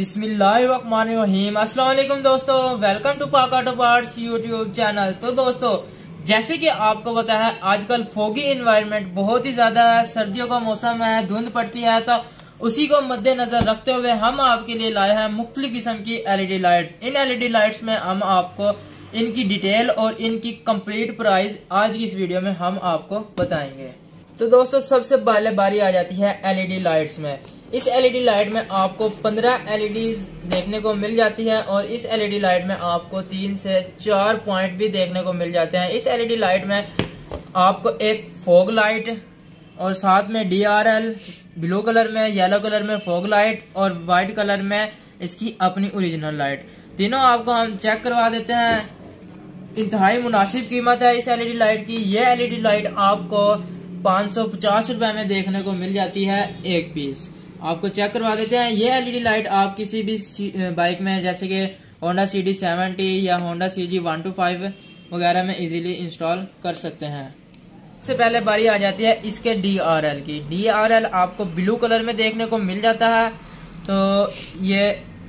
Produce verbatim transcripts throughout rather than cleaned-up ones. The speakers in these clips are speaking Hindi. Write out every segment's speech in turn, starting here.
बिस्मिल्लाहिर्रहमानिर्रहीम। अस्सलाम वालेकुम दोस्तों, welcome to Pak auto parts YouTube channel. तो दोस्तों, जैसे कि आपको पता है आजकल फोगी एनवायरनमेंट बहुत ही ज्यादा है, सर्दियों का मौसम है, धुंध पड़ती है, तो उसी को मद्देनजर रखते हुए हम आपके लिए लाए हैं मुख्तलिफ किस्म की एलईडी लाइट्स। इन एलईडी लाइट्स में हम आपको इनकी डिटेल और इनकी कंप्लीट प्राइस आज की इस वीडियो में हम आपको बताएंगे। तो दोस्तों, सबसे पहले बारी आ जाती है एलईडी लाइट्स में। इस एलईडी लाइट में आपको पंद्रह एलईडी देखने को मिल जाती है और इस एलईडी लाइट में आपको तीन से चार पॉइंट भी देखने को मिल जाते हैं। इस एलईडी लाइट में आपको एक फॉग लाइट और साथ में डीआरएल ब्लू कलर में, येलो कलर में फॉग लाइट और व्हाइट कलर में इसकी अपनी ओरिजिनल लाइट, तीनों आपको हम चेक करवा देते हैं। इंतहाई मुनासिब कीमत है इस एलईडी लाइट की। ये एलईडी लाइट आपको पाँच सौ पचास रुपए में देखने को मिल जाती है एक पीस। आपको चेक करवा देते हैं। ये एलईडी लाइट आप किसी भी बाइक में जैसे कि होंडा सी डी सेवेंटी या Honda C G one two five वगैरह में इजीली इंस्टॉल कर सकते हैं। सबसे पहले बारी आ जाती है इसके डी आर एल की। डी आर एल आपको ब्लू कलर में देखने को मिल जाता है। तो ये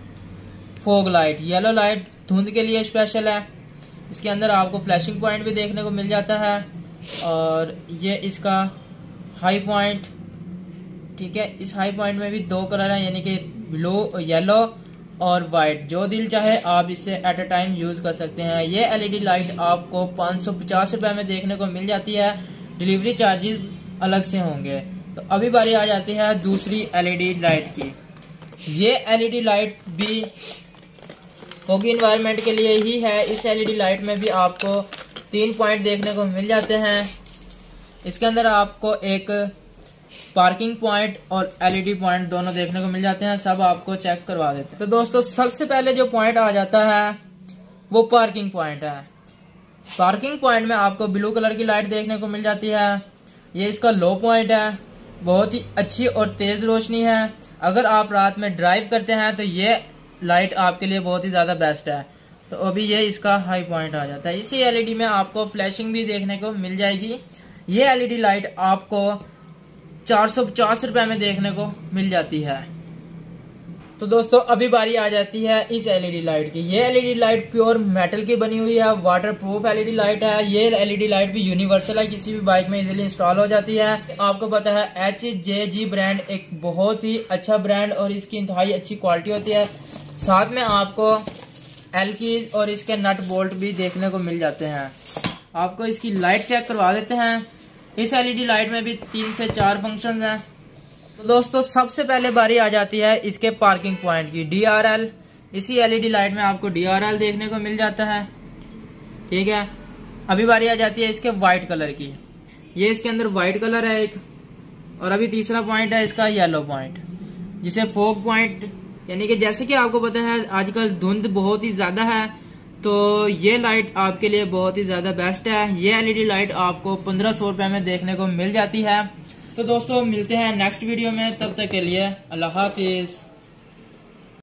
फॉग लाइट, येलो लाइट धुंध के लिए स्पेशल है। इसके अंदर आपको फ्लैशिंग पॉइंट भी देखने को मिल जाता है और ये इसका हाई पॉइंट, ठीक है। इस हाई पॉइंट में भी दो कलर हैं, यानी कि ब्लू, येलो और वाइट। जो दिल चाहे आप इससे एट अ टाइम यूज कर सकते हैं। ये एलईडी लाइट आपको पाँच सौ पचास रुपए में देखने को मिल जाती है। डिलीवरी चार्जेस अलग से होंगे। तो अभी बारी आ जाती है दूसरी एलईडी लाइट की। ये एलईडी लाइट भी फोगी एनवायरनमेंट के लिए ही है। इस एलईडी लाइट में भी आपको तीन पॉइंट देखने को मिल जाते हैं। इसके अंदर आपको एक पार्किंग पॉइंट और एलईडी पॉइंट दोनों देखने को मिल जाते हैं। सब आपको चेक करवा देते हैं। तो दोस्तों, सबसे पहले जो पॉइंट आ जाता है वो पार्किंग पॉइंट है। पार्किंग पॉइंट में आपको ब्लू कलर की लाइट देखने को मिल जाती है। ये इसका लो पॉइंट है। बहुत ही अच्छी और तेज रोशनी है। अगर आप रात में ड्राइव करते हैं तो ये लाइट आपके लिए बहुत ही ज्यादा बेस्ट है। तो अभी ये इसका हाई पॉइंट आ जाता है। इसी एलईडी में आपको फ्लैशिंग भी देखने को मिल जाएगी। ये एलईडी लाइट आपको चार सौ पचास रुपए में देखने को मिल जाती है। तो दोस्तों, अभी बारी आ जाती है इस एलईडी लाइट की। ये एलईडी लाइट प्योर मेटल की बनी हुई है, वाटर प्रूफ एलईडी लाइट है। ये एलईडी लाइट भी यूनिवर्सल है, किसी भी बाइक में इजीली इंस्टॉल हो जाती है। आपको पता है एच जे जी ब्रांड एक बहुत ही अच्छा ब्रांड और इसकी इंतहाई अच्छी क्वालिटी होती है। साथ में आपको एल की और इसके नट बोल्ट भी देखने को मिल जाते हैं। आपको इसकी लाइट चेक करवा देते हैं। इस एलईडी लाइट में भी तीन से चार फंक्शंस हैं। तो दोस्तों, सबसे पहले बारी आ जाती है इसके पार्किंग पॉइंट की। डीआरएल, इसी एलईडी लाइट में आपको डीआरएल देखने को मिल जाता है, ठीक है। अभी बारी आ जाती है इसके व्हाइट कलर की। ये इसके अंदर व्हाइट कलर है एक। और अभी तीसरा पॉइंट है इसका येलो पॉइंट, जिसे फोग पॉइंट, यानी कि जैसे कि आपको पता है आजकल धुंध बहुत ही ज्यादा है, तो ये लाइट आपके लिए बहुत ही ज्यादा बेस्ट है। ये एलईडी लाइट आपको पंद्रह सौ रुपए में देखने को मिल जाती है। तो दोस्तों, मिलते हैं नेक्स्ट वीडियो में। तब तक के लिए अल्लाह हाफिज।